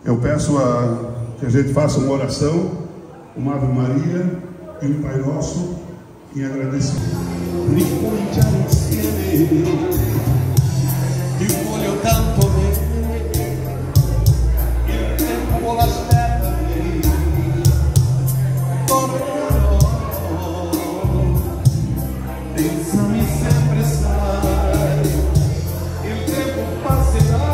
Eu peço que a gente faça uma oração, uma Ave Maria e um Pai Nosso em agradecimento. Ricominciare insieme, ti voglio tanto bene, il tempo l'aspettami, tornerò, pensami sempre sai, il tempo passerà.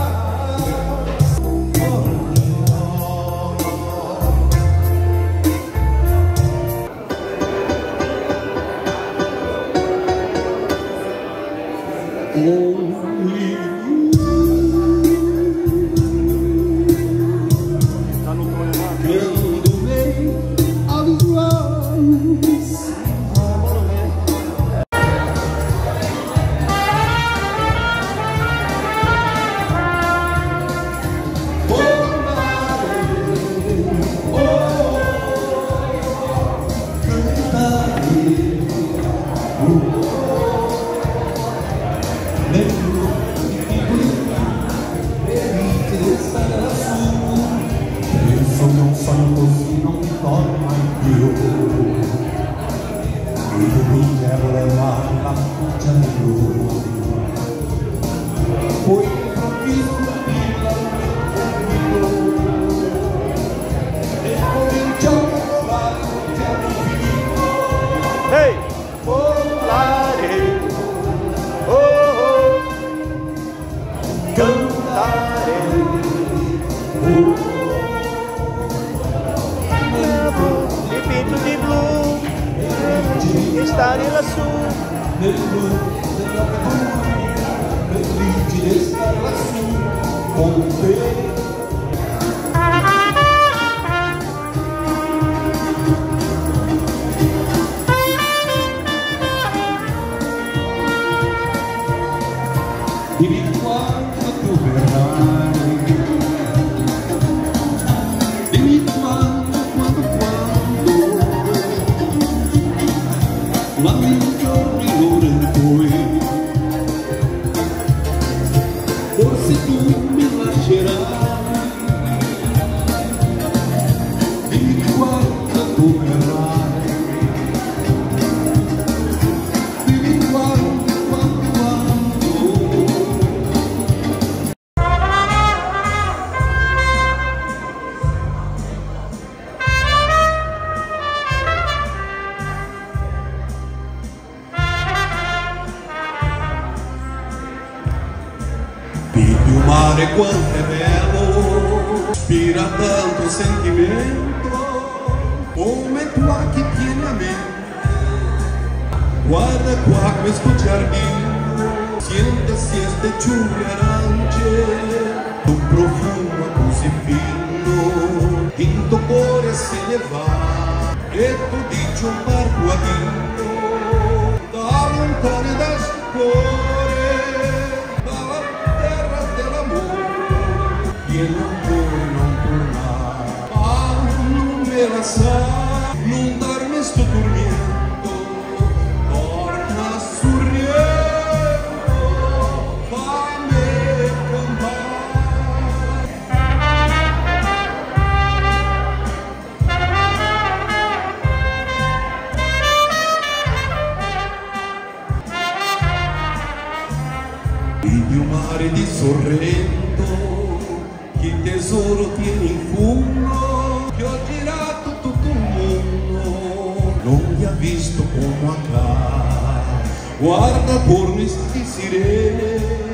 Stare lassù nel blu della felice di stare lassù con te. Dimmi quando tu verrai, dimmi quando quando giorni l'ora in cui forse tu mi lascerai, dimmi quando tu verrai, dimmi quando. Il mare quanto è bello, ispira tanto sentimento, come tu che tieni a me. Guarda qua questo giardino, siéntasi este giulle arance, un profumo così fino, in tuo cuore se ne va, e tu dici un parco adino, da lontano da cuore. E non tornar, non me la sa, non darmi sto dormiendo, torna sorriendo, fammi cantare. Il mio mare di Sorrento, che tesoro tieni in fondo, che ho girato tutto il mondo, non mi ha visto come acá. Guarda por queste sirene,